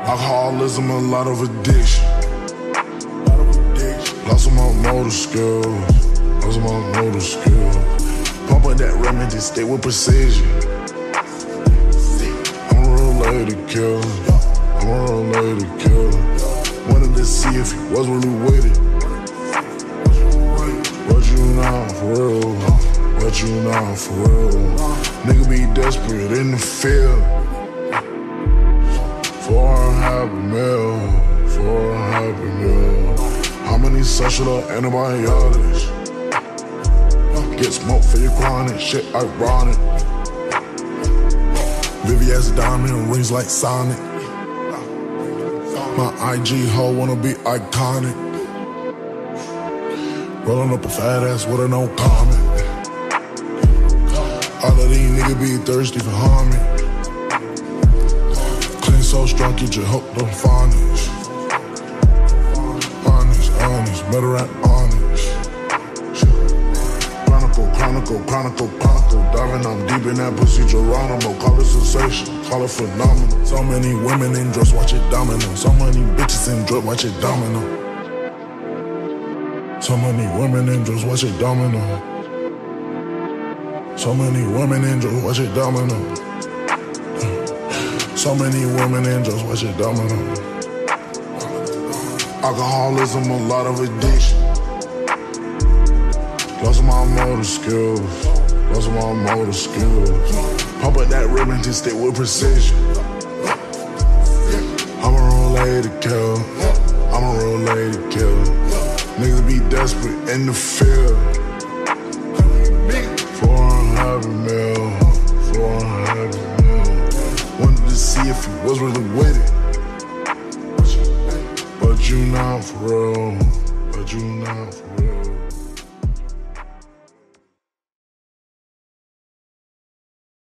Alcoholism, a lot of addiction. Lost my motor skills. Lost my motor skills. Pumping that remedy, stay with precision. I'm a real lady killer. I'm a real lady killer. Wanted to see if he was really with it. What you know for real? What you know for real? Nigga be desperate in the field. For a happy meal, for a happy meal. How many social antibiotics? Get smoked for your chronic, shit ironic. VVS diamond rings like Sonic. My IG hoe wanna be iconic. Rolling up a fat ass with a no comment. All of these niggas be thirsty for harmony. Clean so strong, get your hope don't varnish. Honest, better at honest. Chronicle. Diving, I'm deep in that pussy, Geronimo. Call it sensation, call it phenomenal. So many women in drugs, watch it domino. So many bitches in drugs, watch it domino. So many women in drugs, watch it domino. So many women in drugs, watch it domino. So many women in drugs, watch it domino. Alcoholism, a lot of addiction. Lost my motor skills. Lost my motor skills. Pumping that ribbon to stay with precision. I'm a real lady killer. I'm a real lady killer. Niggas be desperate in the field. For a happy meal. For a happy meal. Wanted to see if he was really with it. But you not for real.